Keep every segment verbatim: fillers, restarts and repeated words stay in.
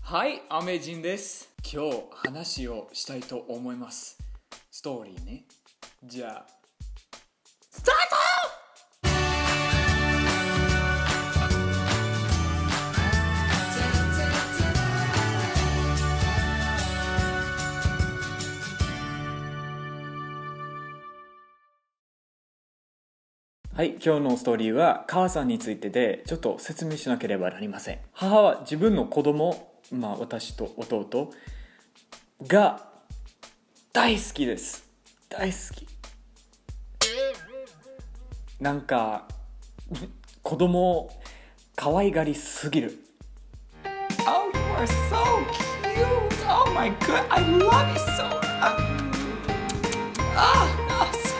はい、アメジンです。今日話をしたいと思います。ストーリーね。じゃあスタート。はい、今日のストーリーは母さんについてでちょっと説明しなければなりません。母は自分の子供、まあ私と弟が大好きです。大好き。なんか子供可愛がりすぎる。Oh, you are so cute. Oh my god, I love you so. Ah, so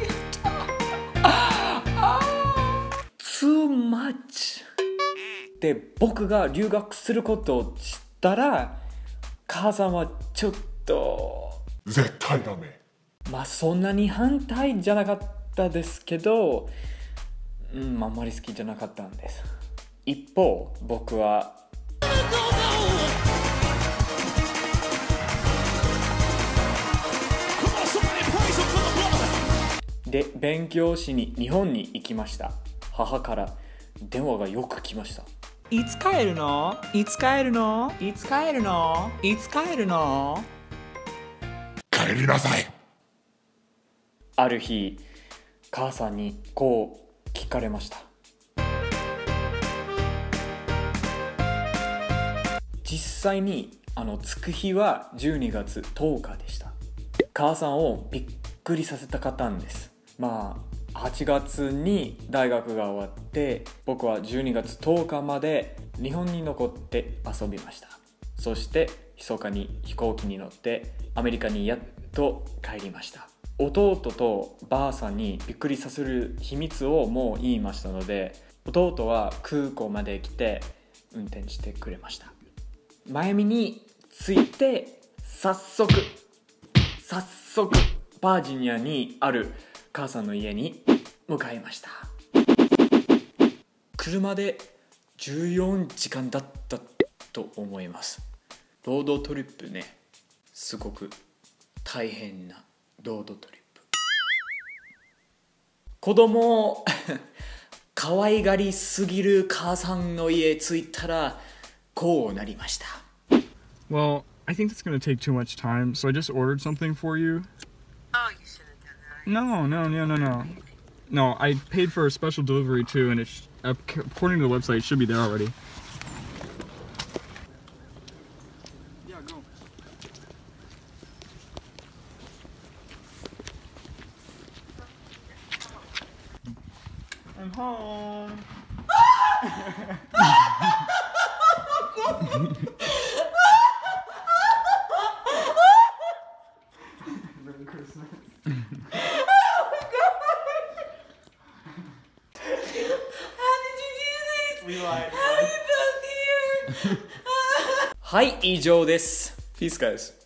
cute.Too much で、僕が留学することを知ったら母さんはちょっと絶対ダメ。 まあそんなに反対じゃなかったですけど、うん、あんまり好きじゃなかったんです。一方僕はで勉強しに日本に行きました。母から電話がよく来ました。 いつ帰るの？いつ帰るの？いつ帰るの？いつ帰るの？ 帰りなさい。 ある日母さんにこう聞かれました。実際にあのつく日はじゅうにがつとおかでした。母さんをびっくりさせたかったんです。まあはちがつに大学が終わって僕はじゅうにがつとおかまで日本に残って遊びました。そして密かに飛行機に乗ってアメリカにやっと帰りました。弟とばあさんにびっくりさせる秘密をもう言いましたので、弟は空港まで来て運転してくれました。マイアミに着いて早速早速バージニアにある母さんの家に向かいました。車でじゅうよじかんだったと思います。ロードトリップね、すごく大変なロードトリップ。子供可愛がりすぎる母さんの家着いたらこうなりました。 Well, I think that's going to take too much time, so I just ordered something for you. Oh, you should have done that. No, no, no, no, no. No, I paid for a special delivery too, and it's, according to the website, it should be there already. Yeah, go. I'm home. Merry Christmas. はい、以上です。 Peace guys。